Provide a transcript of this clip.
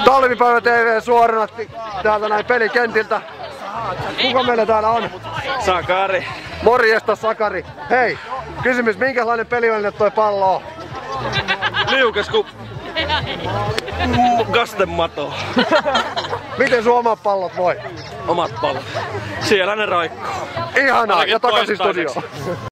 Talvipäivä TV suorana täältä näin pelikentiltä. Kuka meillä täällä on? Sakari. Morjesta Sakari. Hei, kysymys, minkälainen peliväline toi pallo on? Liukas ku kastemato. Miten sun omat pallot voi? Omat pallot. Siellä ne roikkuu. Ihanaa, Ainakin ja takaisin toistaiseksi. studioon.